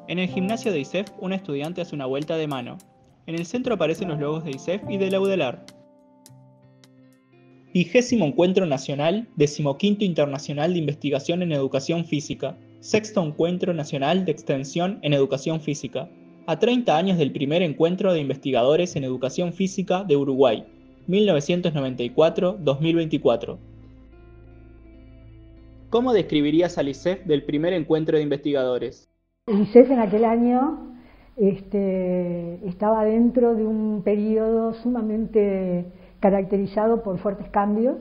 En el gimnasio de ISEF, un estudiante hace una vuelta de mano. En el centro aparecen los logos de ISEF y de Laudelar. 20º Encuentro Nacional, 15º Internacional de Investigación en Educación Física, 6º Encuentro Nacional de Extensión en Educación Física, a 30 años del primer Encuentro de Investigadores en Educación Física de Uruguay, 1994-2024. ¿Cómo describirías al ISEF del primer encuentro de investigadores? El ISEF en aquel año estaba dentro de un periodo sumamente caracterizado por fuertes cambios.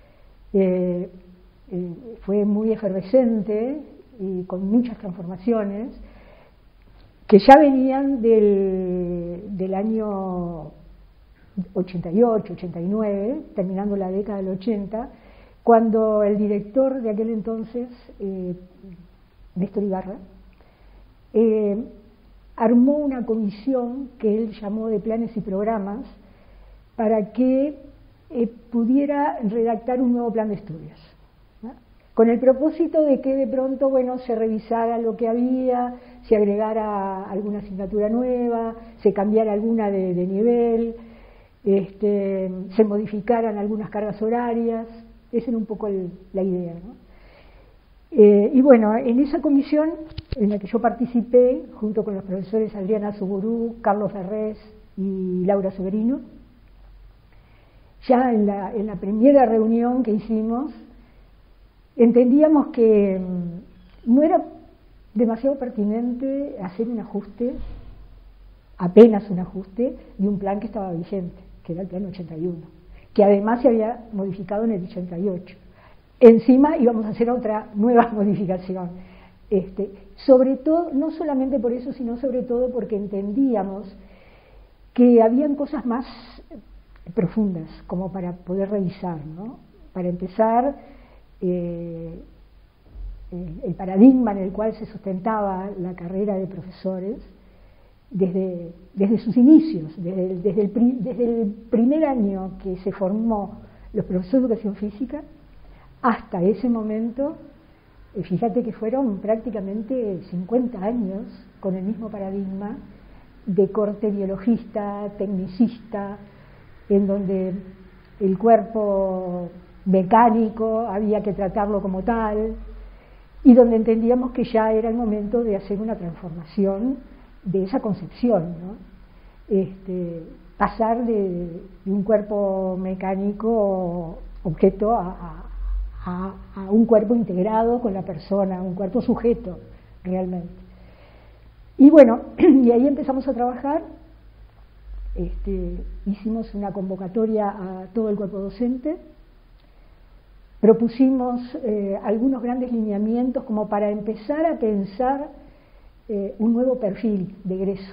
Fue muy efervescente y con muchas transformaciones que ya venían del año 88, 89, terminando la década del 80, cuando el director de aquel entonces, Néstor Ibarra, armó una comisión que él llamó de planes y programas para que pudiera redactar un nuevo plan de estudios, ¿no? Con el propósito de que de pronto, se revisara lo que había, se agregara alguna asignatura nueva, se cambiara alguna de nivel, se modificaran algunas cargas horarias. Esa era un poco la idea, ¿no? En esa comisión en la que yo participé, junto con los profesores Adriana Zuburú, Carlos Ferrés y Laura Severino, ya en la primera reunión que hicimos, entendíamos que no era demasiado pertinente hacer un ajuste, apenas un ajuste, de un plan que estaba vigente, que era el plan 81, que además se había modificado en el 88. Encima íbamos a hacer otra nueva modificación. Sobre todo, no solamente por eso, sino sobre todo porque entendíamos que habían cosas más profundas como para poder revisar, ¿no? Para empezar, el paradigma en el cual se sustentaba la carrera de profesores desde sus inicios, desde el primer año que se formó los profesores de educación física hasta ese momento. Fíjate que fueron prácticamente 50 años con el mismo paradigma de corte biologista, tecnicista, en donde el cuerpo mecánico había que tratarlo como tal, y donde entendíamos que ya era el momento de hacer una transformación de esa concepción, ¿no? Pasar de un cuerpo mecánico objeto a un cuerpo integrado con la persona, un cuerpo sujeto realmente. Y ahí empezamos a trabajar. Hicimos una convocatoria a todo el cuerpo docente, propusimos algunos grandes lineamientos como para empezar a pensar un nuevo perfil de egreso.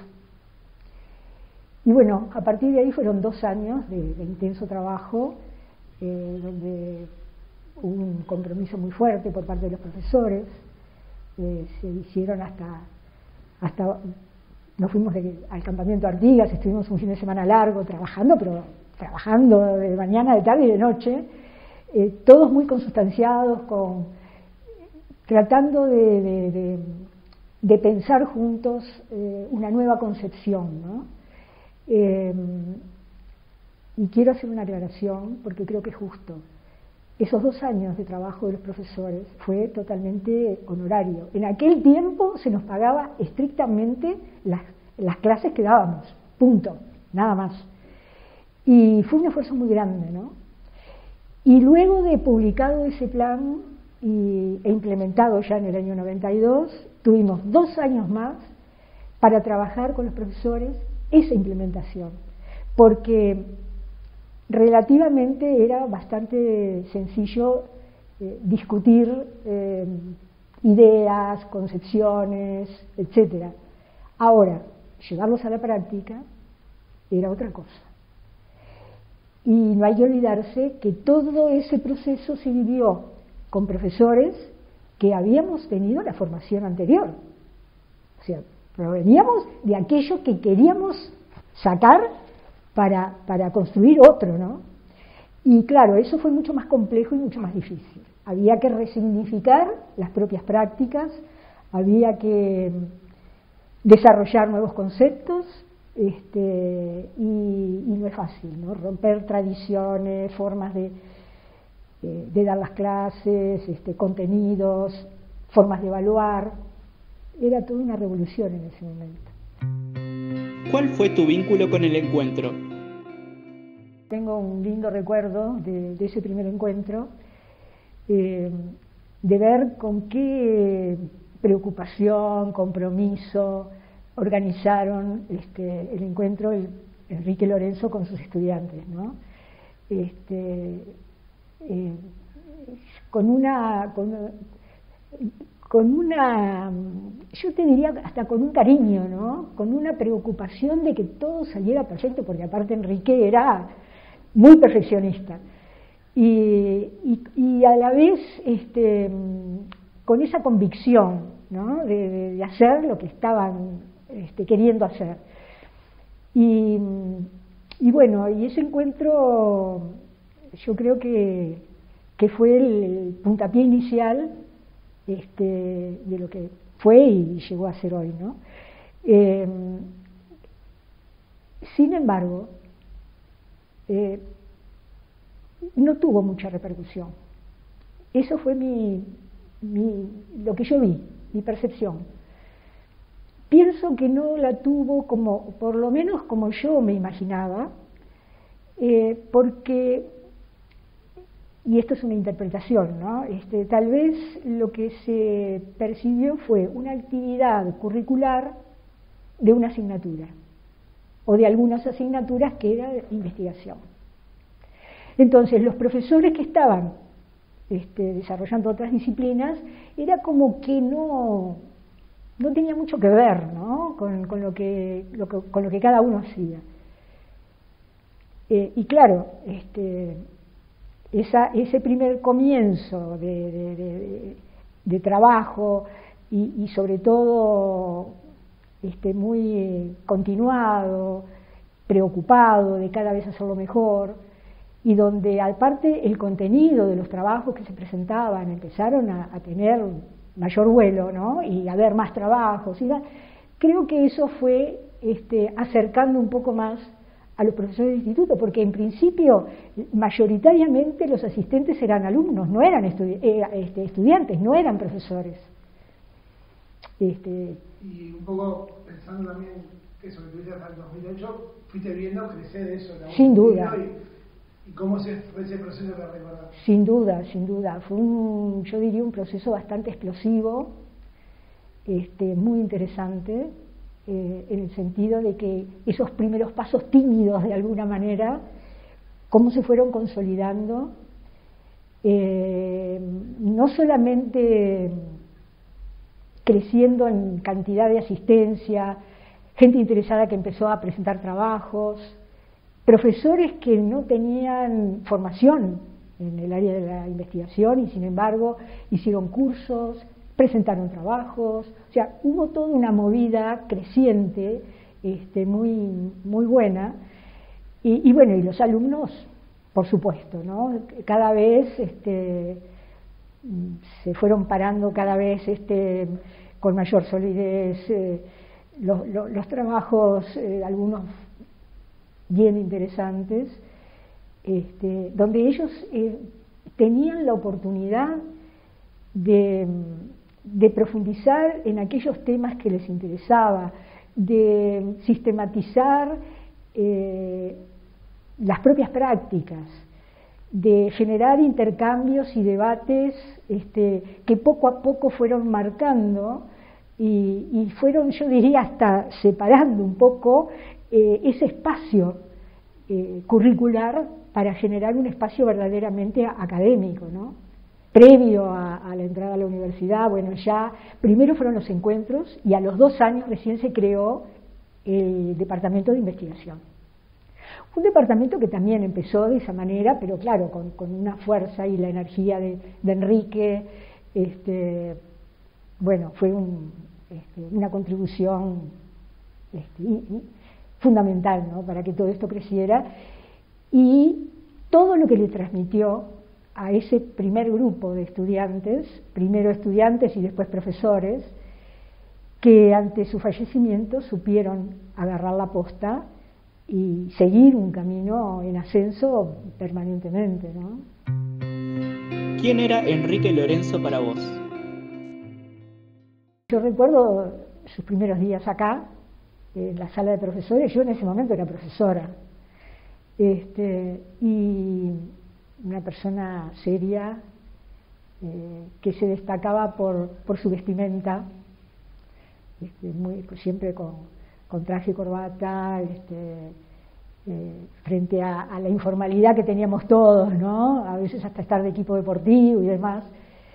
Y a partir de ahí fueron 2 años de intenso trabajo, donde hubo un compromiso muy fuerte por parte de los profesores. Se hicieron hasta nos fuimos al campamento Artigas, estuvimos un fin de semana largo trabajando, pero trabajando de mañana, de tarde y de noche, todos muy consustanciados, tratando de pensar juntos una nueva concepción, ¿no? Y quiero hacer una aclaración porque creo que es justo. Esos 2 años de trabajo de los profesores fue totalmente honorario. En aquel tiempo se nos pagaba estrictamente las clases que dábamos, punto, nada más. Y fue un esfuerzo muy grande, ¿no? Y luego de publicado ese plan e implementado ya en el año 92, tuvimos 2 años más para trabajar con los profesores esa implementación, porque relativamente era bastante sencillo discutir ideas, concepciones, etcétera. Ahora, llevarlos a la práctica era otra cosa. Y no hay que olvidarse que todo ese proceso se vivió con profesores que habíamos tenido la formación anterior. O sea, proveníamos de aquello que queríamos sacar para construir otro, ¿no? Y claro, eso fue mucho más complejo y mucho más difícil. Había que resignificar las propias prácticas, había que desarrollar nuevos conceptos, y no es fácil, ¿no? Romper tradiciones, formas de dar las clases, contenidos, formas de evaluar. Era toda una revolución en ese momento. ¿Cuál fue tu vínculo con el encuentro? Tengo un lindo recuerdo de ese primer encuentro, de ver con qué preocupación, compromiso organizaron el encuentro Enrique Lorenzo con sus estudiantes, ¿no? Con una, yo te diría hasta con un cariño, ¿no? Con una preocupación de que todo saliera perfecto, porque aparte Enrique era muy perfeccionista. Y a la vez con esa convicción, ¿no? de hacer lo que estaban queriendo hacer. Y bueno, y ese encuentro yo creo que fue el puntapié inicial de lo que fue y llegó a ser hoy, ¿no? Sin embargo, no tuvo mucha repercusión. Eso fue lo que yo vi, mi percepción. Pienso que no la tuvo por lo menos como yo me imaginaba, porque, y esto es una interpretación, ¿no? Tal vez lo que se percibió fue una actividad curricular de una asignatura, o de algunas asignaturas que era de investigación. Entonces, los profesores que estaban desarrollando otras disciplinas, era como que no tenía mucho que ver, ¿no? con lo que cada uno hacía. Y claro, ese primer comienzo de trabajo y sobre todo muy continuado, preocupado de cada vez hacerlo mejor, y donde aparte el contenido de los trabajos que se presentaban empezaron a tener mayor vuelo, ¿no? Y a haber más trabajos. Creo que eso fue acercando un poco más a los profesores del instituto, porque en principio mayoritariamente los asistentes eran alumnos, no eran estudiantes, no eran profesores. Y un poco pensando también que eso que tuviste hasta el 2008, fuiste viendo crecer eso. Sin duda. ¿Y cómo fue ese proceso que recordás? Sin duda. Fue yo diría un proceso bastante explosivo, muy interesante, en el sentido de que esos primeros pasos tímidos de alguna manera, cómo se fueron consolidando, no solamente creciendo en cantidad de asistencia, gente interesada que empezó a presentar trabajos, profesores que no tenían formación en el área de la investigación y sin embargo hicieron cursos, presentaron trabajos, o sea, hubo toda una movida creciente, muy buena, y bueno, y los alumnos, por supuesto, ¿no? Cada vez se fueron parando cada vez con mayor solidez los trabajos, algunos bien interesantes, donde ellos tenían la oportunidad de profundizar en aquellos temas que les interesaba, de sistematizar las propias prácticas, de generar intercambios y debates que poco a poco fueron marcando y fueron, yo diría, hasta separando un poco ese espacio curricular para generar un espacio verdaderamente académico, ¿no? Previo a la entrada a la universidad, bueno, ya primero fueron los encuentros y a los 2 años recién se creó el departamento de investigación. Un departamento que también empezó de esa manera, pero claro, con una fuerza y la energía de Enrique, bueno, fue una contribución fundamental, ¿no? Para que todo esto creciera, y todo lo que le transmitió a ese primer grupo de estudiantes, primero estudiantes y después profesores, que ante su fallecimiento supieron agarrar la posta y seguir un camino en ascenso permanentemente, ¿no? ¿Quién era Enrique Lorenzo para vos? Yo recuerdo sus primeros días acá, en la sala de profesores. Yo en ese momento era profesora, y una persona seria, que se destacaba por su vestimenta, siempre con traje y corbata, frente a la informalidad que teníamos todos, ¿no? A veces hasta estar de equipo deportivo y demás.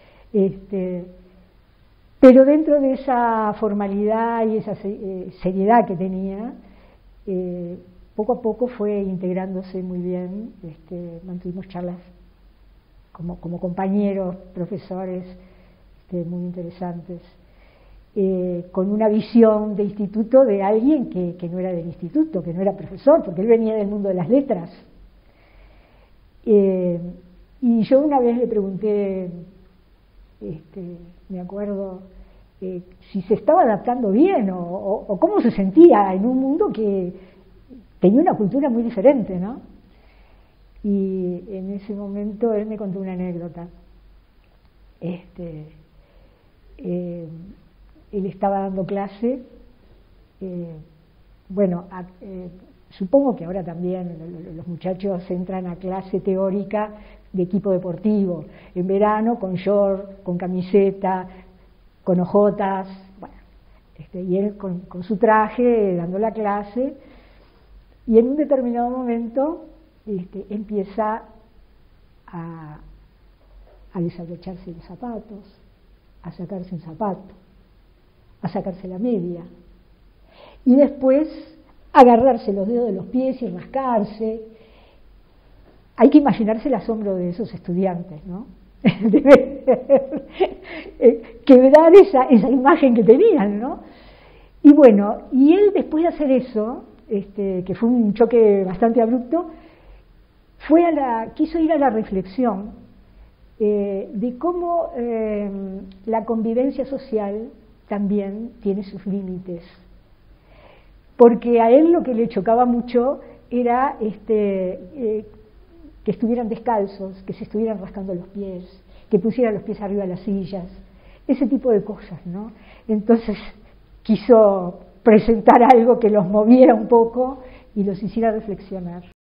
Pero dentro de esa formalidad y esa seriedad que tenía, poco a poco fue integrándose muy bien. Mantuvimos charlas como compañeros, profesores, muy interesantes, con una visión de instituto de alguien que no era del instituto, que no era profesor, porque él venía del mundo de las letras. Y yo una vez le pregunté, me acuerdo, si se estaba adaptando bien o cómo se sentía en un mundo que tenía una cultura muy diferente, ¿no? Y en ese momento él me contó una anécdota. Él estaba dando clase, supongo que ahora también los muchachos entran a clase teórica de equipo deportivo, en verano con short, con camiseta, con ojotas, bueno, y él con su traje dando la clase, y en un determinado momento empieza a desabrocharse los zapatos, a sacarse un zapato, a sacarse la media, y después agarrarse los dedos de los pies y rascarse. Hay que imaginarse el asombro de esos estudiantes, ¿no? Quebrar esa imagen que tenían, ¿no? Y bueno, y él después de hacer eso, que fue un choque bastante abrupto, quiso ir a la reflexión de cómo la convivencia social también tiene sus límites, porque a él lo que le chocaba mucho era que estuvieran descalzos, que se estuvieran rascando los pies, que pusieran los pies arriba de las sillas, ese tipo de cosas, ¿no? Entonces quiso presentar algo que los moviera un poco y los hiciera reflexionar.